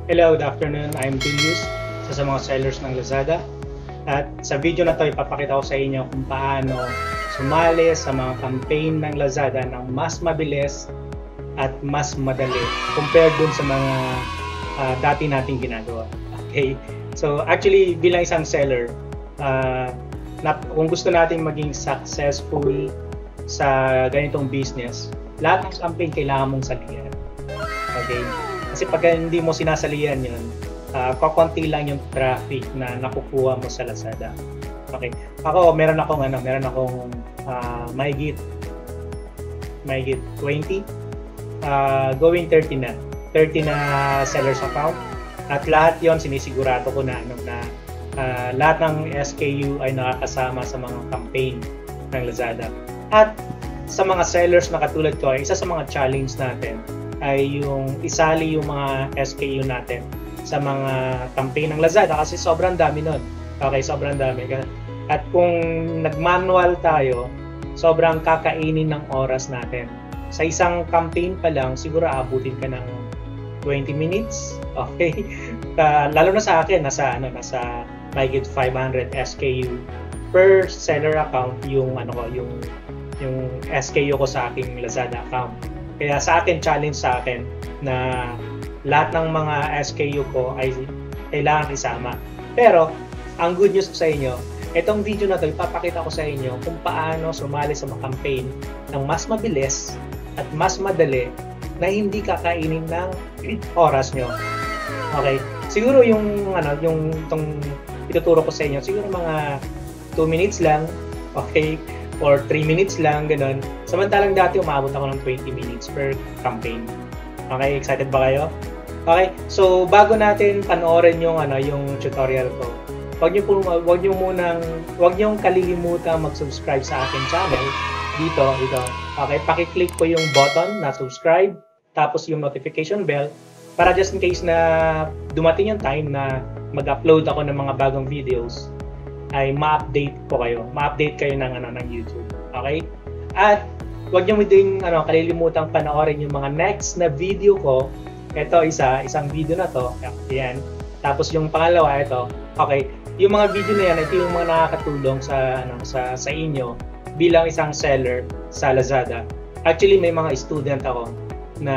Hello, good afternoon. I'm Julius, isa sa mga sellers ng Lazada. At sa video na to, ipapakita ko sa inyo kung paano sumali sa mga campaign ng Lazada ng mas mabilis at mas madali compared dun sa mga dati nating ginagawa. Okay? So actually, bilang isang seller, kung gusto nating maging successful sa ganitong business, lahat ng campaign kailangan mong salihan. Okay? Kasi pag hindi mo sinasalihan yun, kakunti lang yung traffic na nakukuha mo sa Lazada. Okay. Ako, meron akong mahigit 20, going 30 na. 30 na sellers account. At lahat yon sinisigurado ko na lahat ng SKU ay nakakasama sa mga campaign ng Lazada. At sa mga sellers na katulad ko, isa sa mga challenge natin ay yung isali yung mga SKU natin sa mga campaign ng Lazada kasi sobrang dami nun. Okay, sobrang dami. At kung nag-manual tayo, sobrang kakainin ng oras natin. Sa isang campaign pa lang, siguro abutin ka ng 20 minutes. Okay? Lalo na sa akin, nasa mahigit 500 SKU per seller account yung SKU ko sa aking Lazada account. Kaya sa akin, challenge sa akin na lahat ng mga SKU ko ay kailangan isama. Pero, ang good news ko sa inyo, itong video na to, ipapakita ko sa inyo kung paano sumali sa mga campaign ng mas mabilis at mas madali na hindi kakainin ng oras nyo. Okay? Siguro yung itong ituturo ko sa inyo, siguro mga 2 minutes lang, okay? Or 3 minutes lang, ganun. Samantalang dati umabot ako ng 20 minutes per campaign. Okay, excited ba kayo? Okay, so bago natin panoorin yung tutorial ko, huwag niyo kalilimutang mag-subscribe sa aking channel dito. Okay, paki-click ko yung button na subscribe, tapos yung notification bell para just in case na dumating yung time na mag-upload ako ng mga bagong videos, ay ma-update kayo ng YouTube. Okay? At huwag niyo din kalilimutang panoorin yung mga next na video ko. Ito isang video na to. Ayan. Tapos yung pangalawa ito. Okay. Yung mga video na yan, ito yung mga nakakatulong sa inyo bilang isang seller sa Lazada. Actually, may mga student ako na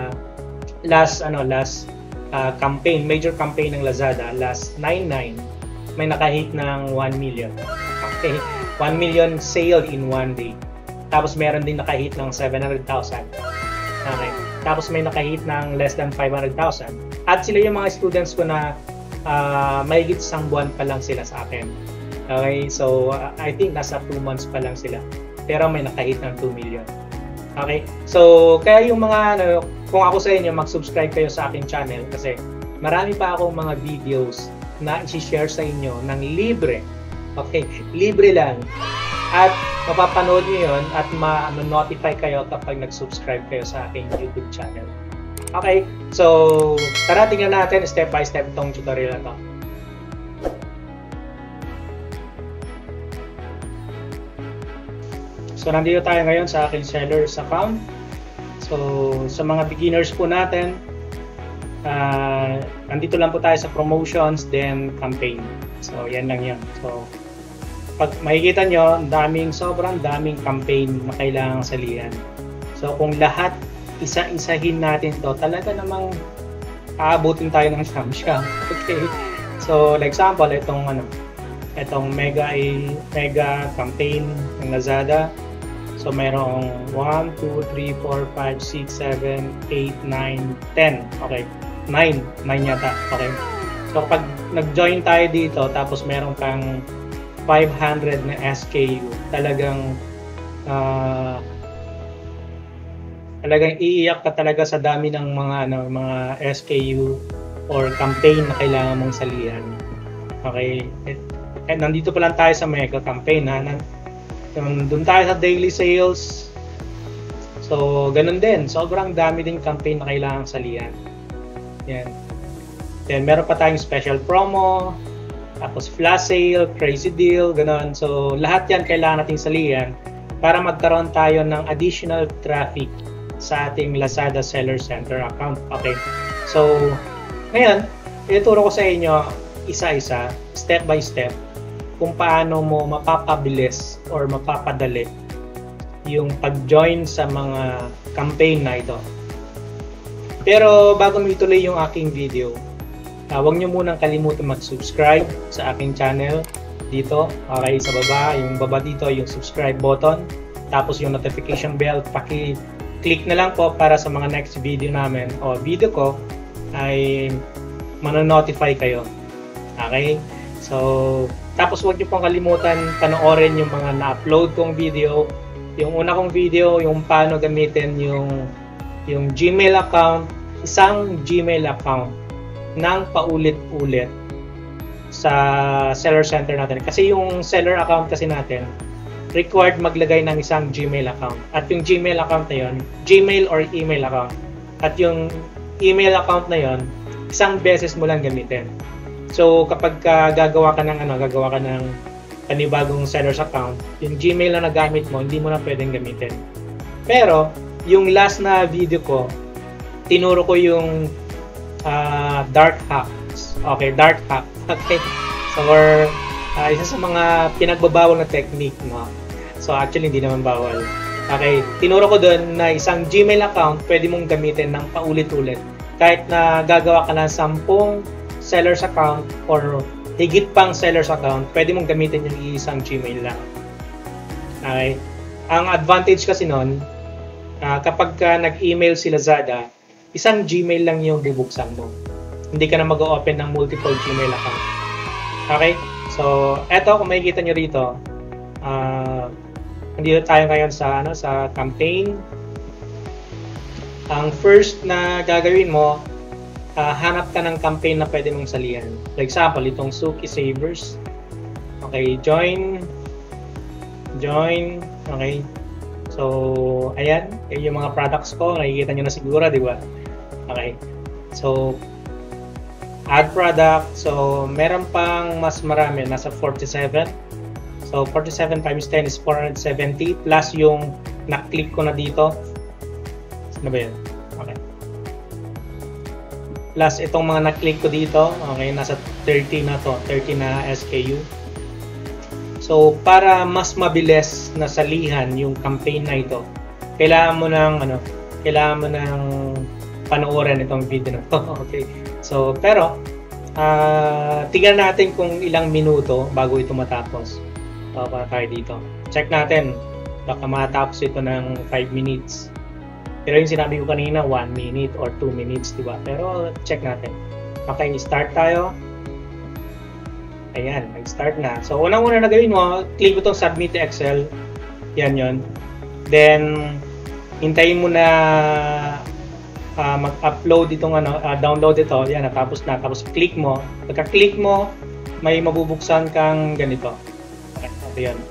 last campaign, major campaign ng Lazada, last 9/9, may nakahit ng 1 million. Okay, 1 million sale in one day. Tapos meron din nakahit ng 700,000. Okay. Tapos may nakahit ng less than 500,000. At sila yung mga students ko na mahigit isang buwan pa lang sila sa akin. Okay, so I think nasa 2 months pa lang sila. Pero may nakahit ng 2 million. Okay, so kaya yung mga kung ako sa inyo, mag-subscribe kayo sa aking channel kasi marami pa akong mga videos na i-share sa inyo ng libre. Okay, libre lang. At mapapanood nyo yun at ma-notify kayo kapag nag-subscribe kayo sa aking YouTube channel. Okay, so tara tingnan natin step by step itong tutorial na to. So nandito tayo ngayon sa aking seller's account. So sa mga beginners po natin, nandito lang po tayo sa promotions, then campaign. So yan lang yan. So pag makikita nyo, sobrang daming campaign na kailangang salihan. So kung lahat isa-isahin natin to, talaga namang aabutin tayo ng siyam-siyam. Okay. So like example, itong mega campaign ng Lazada. So mayroong 1, 2, 3, 4, 5, 6, 7, 8, 9, 10. Okay. 9 yata. Okay. So pag nag-join tayo dito, tapos meron kang 500 na SKU, talagang iiyak ka talaga sa dami ng mga SKU or campaign na kailangan mong salihan. Okay. At nandito pa lang tayo sa mega campaign doon tayo sa daily sales. So ganun din, sobrang dami din campaign na kailangan salihan. Yan. Then meron pa tayong special promo, tapos flash sale, crazy deal, gano'n. So lahat yan kailangan nating salihan para magkaroon tayo ng additional traffic sa ating Lazada Seller Center account. Okay. So Ngayon, ituturo ko sa inyo isa-isa, step by step, kung paano mo mapapabilis or mapapadali yung pag-join sa mga campaign na ito. Pero bago ituloy yung aking video, huwag nyo munang kalimutan mag-subscribe sa aking channel dito. Okay, sa baba, yung baba dito, yung subscribe button. Tapos yung notification bell, paki-click na lang po para sa mga next video namin o video ko ay manonotify kayo. Okay? So, tapos huwag nyo pong kalimutan panoorin yung mga na-upload kong video. Yung una kong video, yung paano gamitin yung Gmail account, isang Gmail account ng paulit-ulit sa seller center natin. Kasi yung seller account kasi natin, required maglagay ng isang Gmail account. At yung Gmail account na yun, Gmail or email account. At yung email account na yun, isang beses mo lang gamitin. So kapag gagawa ka ng panibagong seller's account, yung Gmail na nagamit mo, hindi mo na pwedeng gamitin. Pero yung last na video ko, tinuro ko yung dark hacks. Okay, dark hack. Okay. So isa sa mga pinagbabawal na technique, no? So actually hindi naman bawal. Okay, tinuro ko doon na isang Gmail account pwede mong gamitin ng paulit-ulit. Kahit na gagawa ka ng 10 seller's account or higit pang seller's account, pwede mong gamitin yung isang Gmail lang. Okay? Ang advantage kasi nun, kapag nag-email si Lazada, isang Gmail lang yung bubuksan mo. Hindi ka na mag-open ng multiple Gmail account. Okay? So, eto, kung makikita nyo rito, nandito tayo ngayon sa campaign. Ang first na gagawin mo, hanap ka ng campaign na pwede mong salihan. For example, itong Suki Savers. Okay, join. Okay. So, ayan. Yung mga products ko, nakikita nyo na siguro, di ba? Okay. So, add product. So, meron pang mas marami. Nasa 47. So, 47 times 10 is 470. Plus yung na-click ko na dito. Ano ba yun? Okay. Plus itong mga na-click ko dito, okay, nasa 30 na to, 30 na SKU. So para mas mabilis na salihan yung campaign na ito, kailangan mo ng panoorin itong video na to. Okay. So pero tingnan natin kung ilang minuto bago ito matapos. Para tayo dito. Check natin. Baka matapos ito ng 5 minutes. Pero yung sinabi ko kanina, 1 minute or 2 minutes, diba? Pero check natin. Okay, start tayo. Ayan, nag-start na. So, unang-una na gawin mo, click mo itong Submit to Excel. Yan yon. Then, hintayin mo na mag-upload itong download ito. Yan, natapos na. Tapos, click mo. Pagka-click mo, may mabubuksan kang ganito. Okay, ito yun.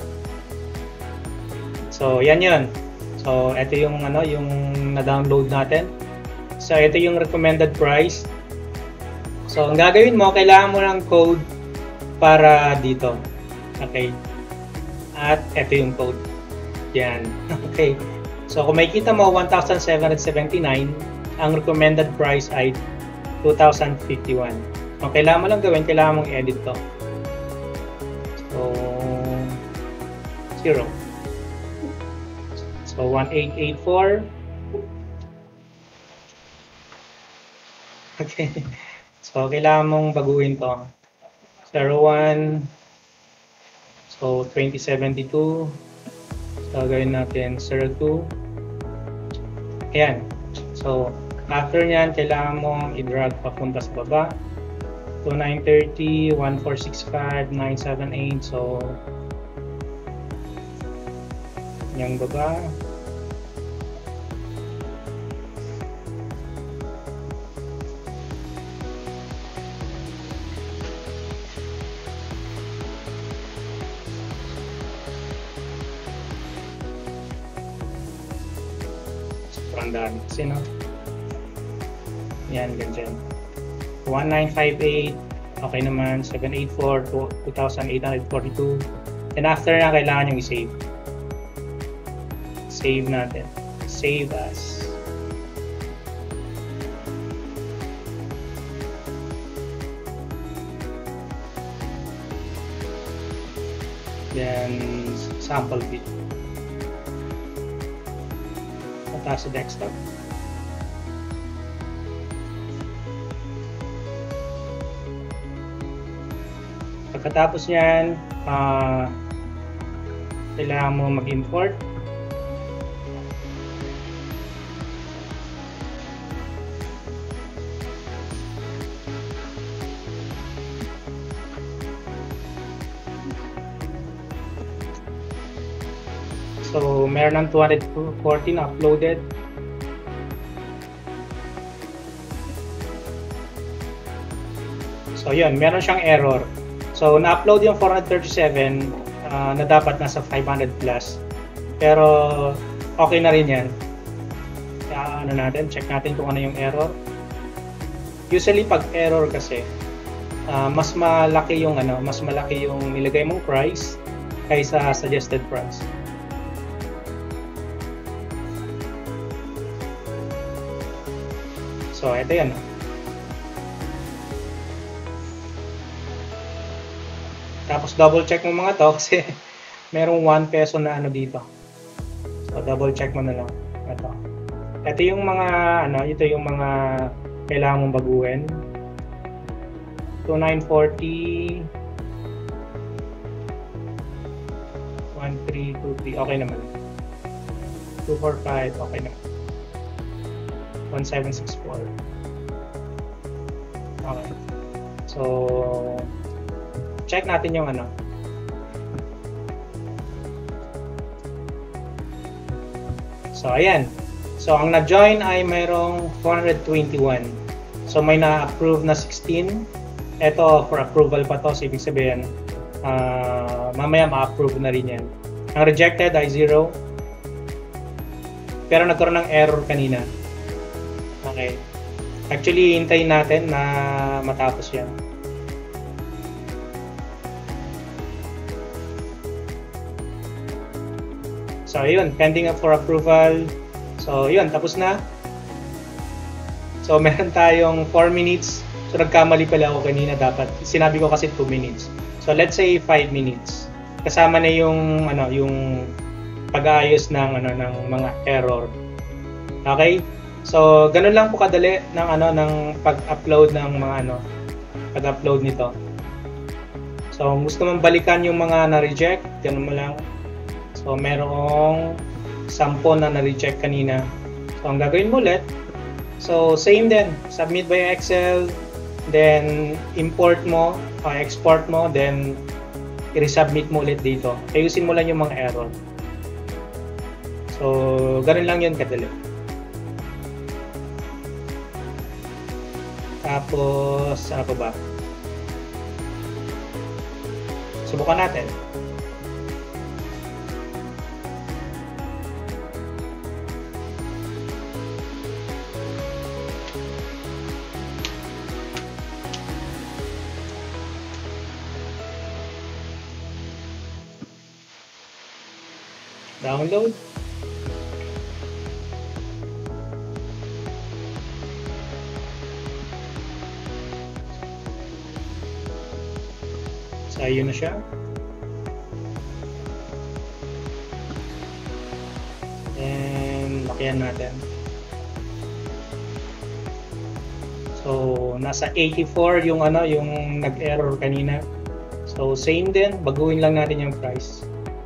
So, yan yun. So, ito yung yung na-download natin. So, ito yung recommended price. So, ang gagawin mo, kailangan mo ng code para dito. Okay. At ito yung code. Yan. Okay. So, kung makikita mo, 1,779. Ang recommended price ay 2,051. Kung kailangan mo lang gawin, kailangan mong edit to. So, 0. So, 1884. Okay. So, kailangan mong baguhin to. 01. So, 2072. So, gawin natin 02. Ayan. So, after nyan, kailangan mong i-drag papunta sa baba. So, 930, 1465, 978. So, yung baba. Sobrang dami kasi, no? Yan, ganyan. 1958, okay naman. 784, 2842. And after na, kailangan yung i-save. Save natin. Save as. then sample view. Punta sa desktop. Pagkatapos niyan, kailangan mo mag-import. So, meron ng 214 na uploaded. So, yun, meron siyang error. So, na-upload yung 437 na dapat nasa 500 plus. Pero, okay na rin yan. Kaya, check natin kung ano yung error. Usually, pag error kasi, mas malaki yung nilagay mong price kaysa suggested price. So, ito yan. Tapos double check mo mga to kasi merong 1 peso na dito. So, double check mo na lang. Ito yung mga ito yung mga kailangan mong baguhin. 2940 1323 okay naman. 245 okay naman. 1764 okay. So check natin yung So ayan. So ang na-join ay mayroong 421. So may na-approve na 16. Ito for approval pa to. So ibig sabihin mamaya ma-approve na rin yan. Ang rejected ay 0. Pero nagkaroon ng error kanina. Okay. Actually, hintayin natin na matapos yan. So, yun. Pending for approval. So, yun. Tapos na. So, meron tayong 4 minutes. So, nagkamali pala ako kanina dapat. Sinabi ko kasi 2 minutes. So, let's say 5 minutes. Kasama na yung, yung pag-aayos ng mga error. Okay? So, ganun lang po kadali ng pag-upload ng mga pag-upload nito. So, kung gusto mong balikan yung mga na-reject, ganun mo lang. So, merong 10 na na-reject kanina. So, ang gagawin mo ulit, so same din, submit by Excel, then import mo, export mo, then i-resubmit mo ulit dito. Ayusin mo lang yung mga error. So, ganun lang yun kadali. Tapos, ano ba? Subukan natin. Download. So, ayun na siya. And, lakihan natin. So, nasa 84 yung yung nag-error kanina. So, same din. Baguhin lang natin yung price.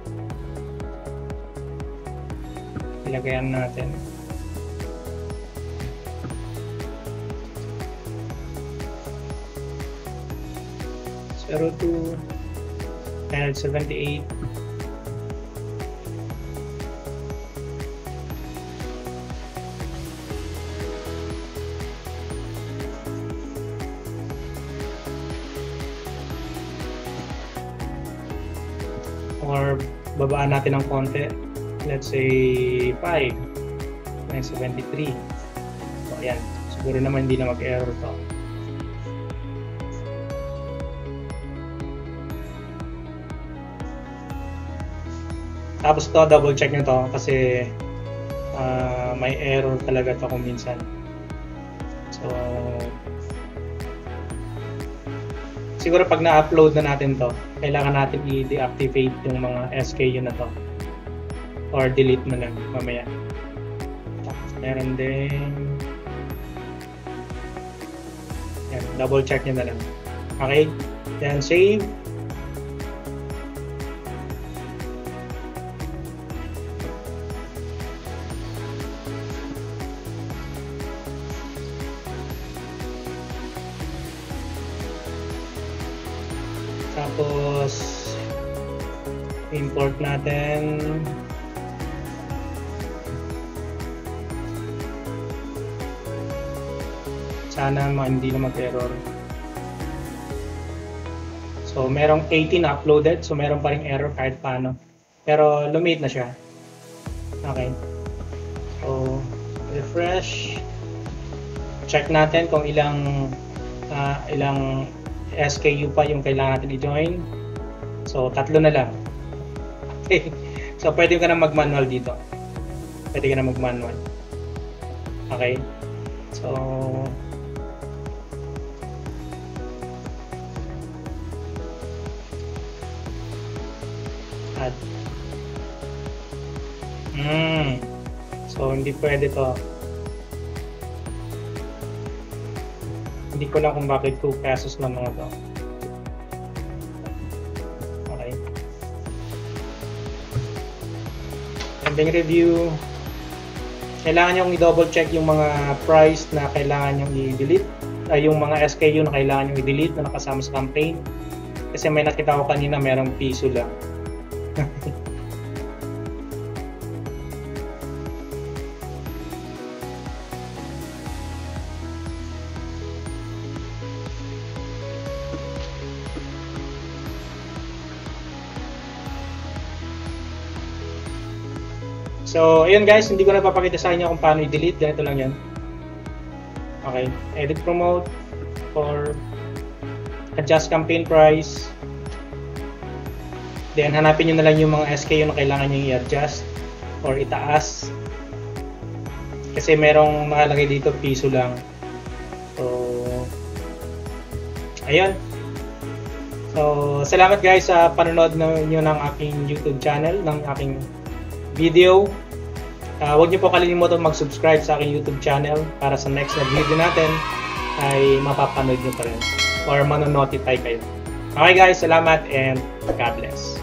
Ilagayan natin. Zero to 178. Or babaan natin ng konti. Let's say 5. 973. So, ayan. Siguro naman hindi na mag-error to. Tapos to, double check nyo to kasi may error talaga to kung minsan. So, siguro pag na-upload na natin to, kailangan natin i-deactivate yung mga SKU na to. Or delete mo lang mamaya. Tapos meron din... Yan, double check nyo na lang. Okay? Then save. Tapos import natin. Sana hindi na mag-error. So merong 18 uploaded, so meron pa ring error kahit paano. Pero lumit na siya. Okay. So refresh. Check natin kung ilang SKU pa yung kailangan natin i-join. So, 3 na lang. Okay. So, pwede ka na mag-manual dito. Pwede ka na mag-manual. Okay. So, add. So, hindi pwede to. Hindi ko lang kung bakit 2 pesos lang mga to. Okay. Ending review. Kailangan nyo i-double check yung mga price na kailangan nyo i-delete. Yung mga SKU na kailangan nyo i-delete na nakasama sa campaign. Kasi may nakita ko kanina merong piso lang. So, ayun guys, hindi ko na papakita sa inyo kung paano i-delete. Ganito lang yan. Okay. Edit promote or adjust campaign price. Then, hanapin nyo na lang yung mga SKU na kailangan nyo i-adjust or itaas. Kasi merong nakalagay dito, piso lang. So, ayun. So, salamat guys sa panonood nyo ng aking YouTube channel, ng aking video. Huwag niyo po kalimutan mag-subscribe sa aking YouTube channel para sa next na video natin ay mapapanood niyo pa rin or manonotify kayo. Okay guys, salamat and God bless.